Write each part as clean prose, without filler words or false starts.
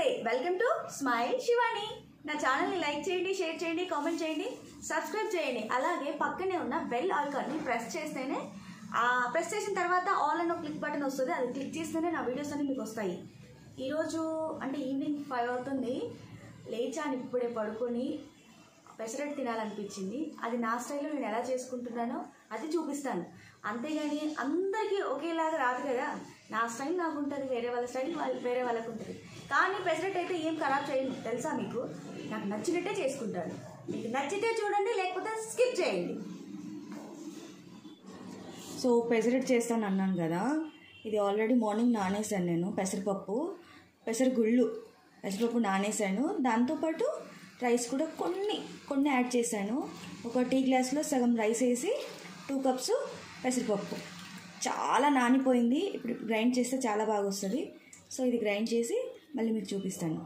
Welcome to smile Shivani. నా ఛానల్ని like చేయండి, షేర్ చేయండి, కామెంట్ చేయండి, సబ్స్క్రైబ్ చేయండి. అలాగే పక్కనే ఉన్న బెల్ ఐకాన్ని ప్రెస్ చేస్తేనే ప్రెస్ చేసిన తర్వాత ఆల్ అనే క్లిక్ బటన్ వస్తుంది. అది క్లిక్ చేస్తేనే నా వీడియోస్ అన్నీ మీకు వస్తాయి. ఈరోజు అంటే ఈవినింగ్ 5 అవుతుంది. లేచాను, ఇప్పుడే పడుకొని పెసరట్టు తినాలనిపించింది. అది నా స్టైల్లో నేను ఎలా చేసుకుంటున్నానో అది చూపిస్తాను. అంతేగాని అందరికీ ఒకేలాగా రాదు కదా. నా స్టైల్ నాకు ఉంటుంది, వేరే వాళ్ళ స్టైల్ వేరే వాళ్ళకు ఉంటుంది. కానీ పెసరట్టు అయితే ఏం ఖరాబ్ చేయను తెలుసా మీకు. నాకు నచ్చినట్టే చేసుకుంటాను. మీకు నచ్చితే చూడండి, లేకపోతే స్కిప్ చేయండి. సో పెసరట్టు చేస్తాను అన్నాను కదా, ఇది ఆల్రెడీ మార్నింగ్ నానేసాను నేను. పెసరగుళ్ళు పెసరపప్పు నానేసాను. దాంతోపాటు రైస్ కూడా కొన్ని యాడ్ చేశాను. ఒక టీ గ్లాస్లో సగం రైస్ వేసి 2 కప్స్ పెసరపప్పు. చాలా నానిపోయింది. ఇప్పుడు గ్రైండ్ చేస్తే చాలా బాగా వస్తుంది. సో ఇది గ్రైండ్ చేసి మళ్ళీ మీకు చూపిస్తాను.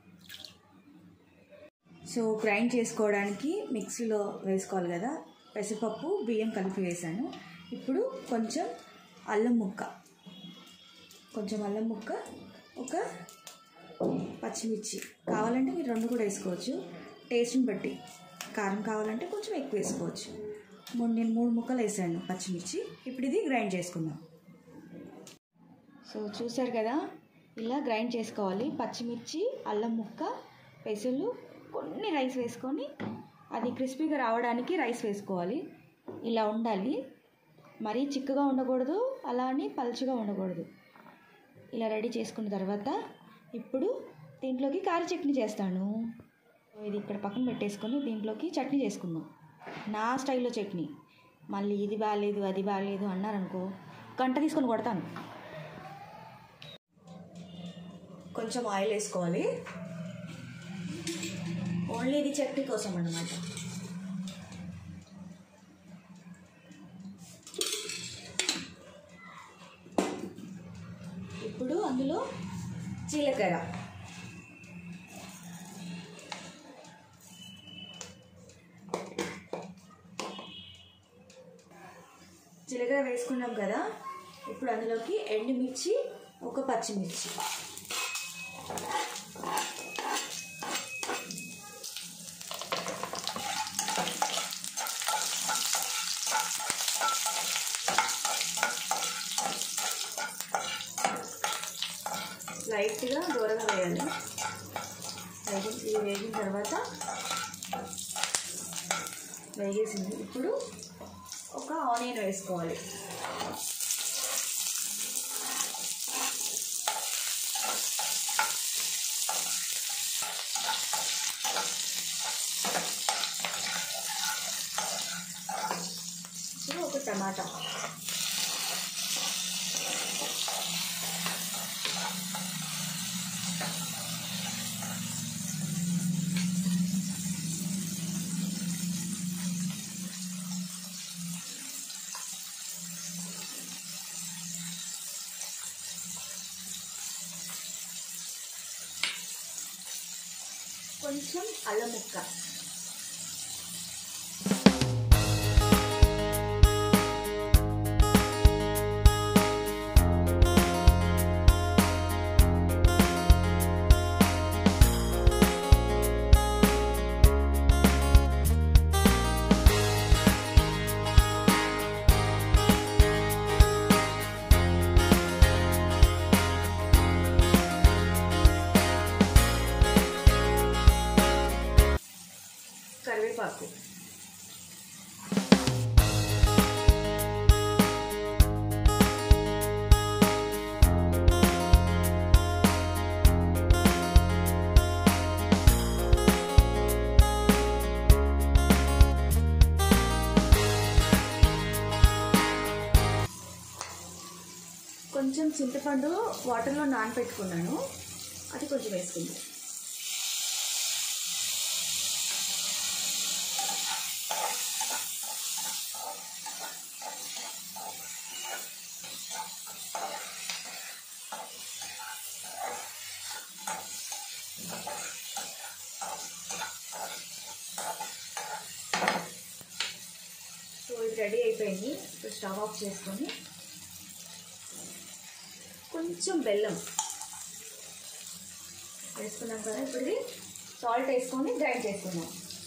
సో గ్రైండ్ చేసుకోవడానికి మిక్సీలో వేసుకోవాలి కదా. పెసరపప్పు బియ్యం కలిపి వేసాను. ఇప్పుడు కొంచెం అల్లం ముక్క, ఒక పచ్చిమిర్చి, కావాలంటే మీరు 2 కూడా వేసుకోవచ్చు. టేస్ట్ని బట్టి కారం కావాలంటే కొంచెం ఎక్కువ వేసుకోవచ్చు. నేను 3 ముక్కలు వేసాను పచ్చిమిర్చి. ఇప్పుడు ఇది గ్రైండ్ చేసుకుందాం. సో చూసారు కదా, ఇలా గ్రైండ్ చేసుకోవాలి. పచ్చిమిర్చి, అల్లం ముక్క, పెసలు, కొన్ని రైస్ వేసుకొని అది క్రిస్పీగా రావడానికి రైస్ వేసుకోవాలి. ఇలా ఉండాలి. మరీ చిక్కగా ఉండకూడదు, అలా అని పలుచగా ఉండకూడదు. ఇలా రెడీ చేసుకున్న తర్వాత ఇప్పుడు దీంట్లోకి కారం చట్నీ చేస్తాను. ఇది ఇక్కడ పక్కన పెట్టేసుకొని దీంట్లోకి చట్నీ చేసుకుందాం. నా స్టైల్లో చట్నీ. మళ్ళీ ఇది బాగాలేదు, అది బాగాలేదు అన్నారనుకో, గంట తీసుకొని కొడతాను. కొంచెం ఆయిల్ వేసుకోవాలి. ఓన్లీ ఇది చట్నీ కోసం అన్నమాట. ఇప్పుడు అందులో జీలకర్ర, వేసుకున్నాం కదా. ఇప్పుడు అందులోకి ఎండుమిర్చి, ఒక పచ్చిమిర్చి, లైట్గా దూరంగా వేయాలి. ఇది వేగిన తర్వాత వేగేసింది. ఇప్పుడు ఒక ఆనియన్ వేసుకోవాలి. ఇప్పుడు ఒక టమాటా, కొంచెం అల్లం ముక్క, కరివేపాకు, కొంచెం చింతపండు వాటర్లో నానబెట్టుకున్నాను, అది కొంచెం వేసుకుందాం. సో ఇది రెడీ అయిపోయింది. ఇప్పుడు స్టవ్ ఆఫ్ చేసుకొని కొంచెం బెల్లం వేసుకున్నాం కదా, ఇప్పుడు ఇది సాల్ట్ వేసుకొని గ్రైండ్ చేసుకుందాం.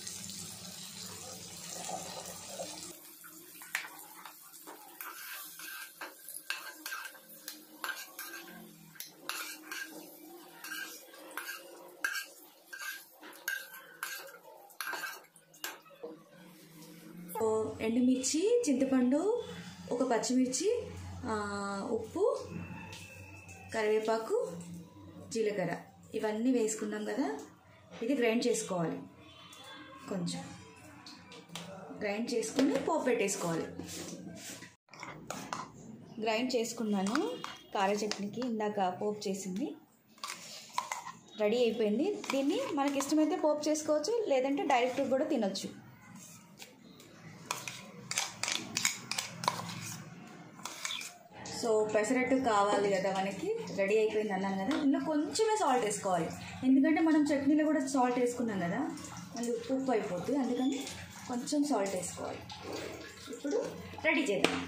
ఎండుమిర్చి, చింతపండు, ఒక పచ్చిమిర్చి, ఉప్పు, కరివేపాకు, జీలకర్ర ఇవన్నీ వేసుకున్నాం కదా. ఇది గ్రైండ్ చేసుకోవాలి. కొంచెం గ్రైండ్ చేసుకుని పోపు పెట్టేసుకోవాలి. గ్రైండ్ చేసుకున్నాను కార చట్నీకి. ఇందాక పోపు చేసింది రెడీ అయిపోయింది. దీన్ని మనకి ఇష్టమైతే పోపు చేసుకోవచ్చు, లేదంటే డైరెక్ట్గా కూడా తినొచ్చు. సో పెసరట్టు కావాలి కదా మనకి, రెడీ అయిపోయింది అన్నాను కదా. ఇందులో కొంచెమే సాల్ట్ వేసుకోవాలి, ఎందుకంటే మనం చట్నీలో కూడా సాల్ట్ వేసుకున్నాం కదా, మళ్ళీ ఉప్పు అయిపోతుంది. అందుకని కొంచెం సాల్ట్ వేసుకోవాలి. ఇప్పుడు రెడీ చేద్దాం.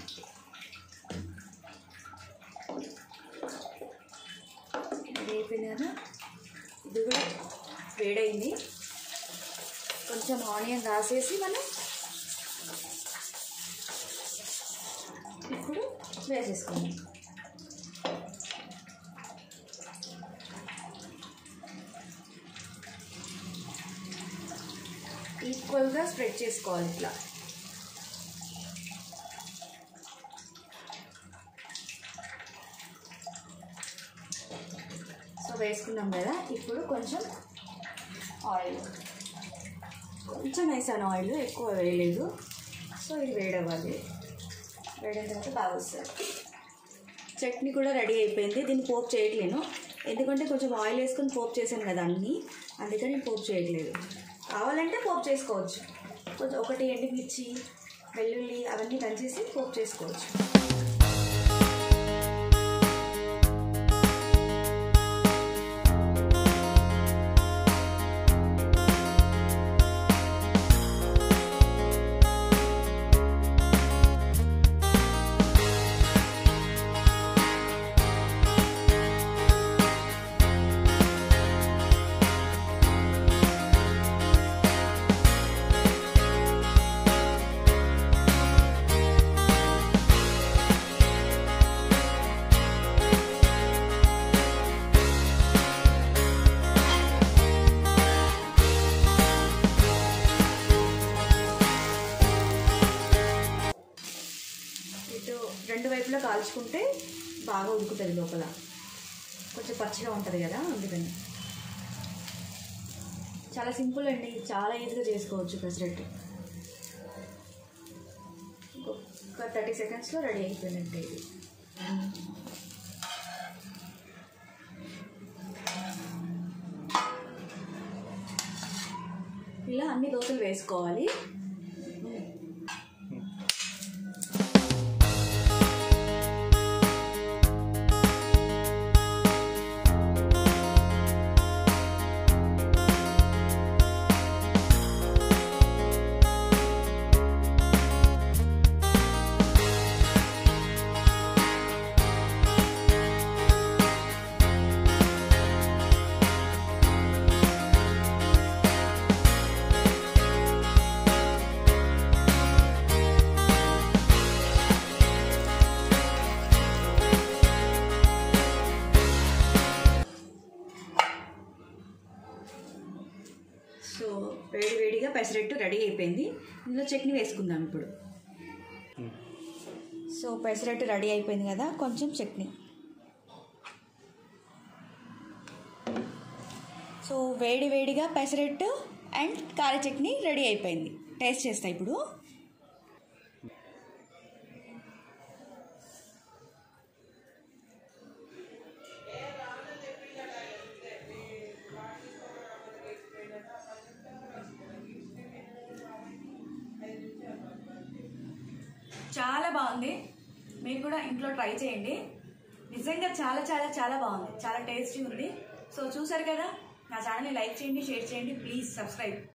రెడీ అయిపోయింది కదా, ఇది కూడా వేడైంది. కొంచెం ఆనియన్ రాసేసి మనం ఇప్పుడు వేసేసుకుందాం. ఈక్వల్గా స్ప్రెడ్ చేసుకోవాలి ఇట్లా. సో వేసుకున్నాం కదా, ఇప్పుడు కొంచెం ఆయిల్, కొంచెం వేసాను ఆయిల్, ఎక్కువ వేయలేదు. సో ఇది వేడవ్వాలి. వేడిన తర్వాత బాగా వస్తుంది. చట్నీ కూడా రెడీ అయిపోయింది. దీన్ని పోపు చేయట్లేను, ఎందుకంటే కొంచెం ఆయిల్ వేసుకొని పోపు చేశాను కదా అన్నీ, అందుకని నేను పోపు చేయట్లేదు. కావాలంటే పోపు చేసుకోవచ్చు. కొంచెం ఒకటి ఎండుమిర్చి, వెల్లుల్లి అవన్నీ దంచేసి పోపు చేసుకోవచ్చు. రెండు వైపులా కాల్చుకుంటే బాగా ఉడుకుతుంది. లోపల కొంచెం పచ్చిగా ఉంటుంది కదా, అందుకని. చాలా సింపుల్ అండి, చాలా ఈజీగా చేసుకోవచ్చు పెసరట్టు. ఒక 30 సెకండ్స్లో రెడీ అయిపోయిందంటే ఇది. ఇలా అన్ని దోశలు వేసుకోవాలి. సో వేడివేడిగా పెసరట్టు రెడీ అయిపోయింది. ఇందులో చట్నీ వేసుకుందాం ఇప్పుడు. సో పెసరట్టు రెడీ అయిపోయింది కదా, కొంచెం చట్నీ. సో వేడివేడిగా పెసరట్టు అండ్ కార చట్నీ రెడీ అయిపోయింది. టేస్ట్ చేస్తా ఇప్పుడు. చాలా బాగుంది. మీరు కూడా ఇంట్లో ట్రై చేయండి. నిజంగా చాలా చాలా చాలా బాగుంది, చాలా టేస్టీ ఉంది. సో చూసారు కదా, నా ఛానల్ని లైక్ చేయండి, షేర్ చేయండి, ప్లీజ్ సబ్స్క్రైబ్.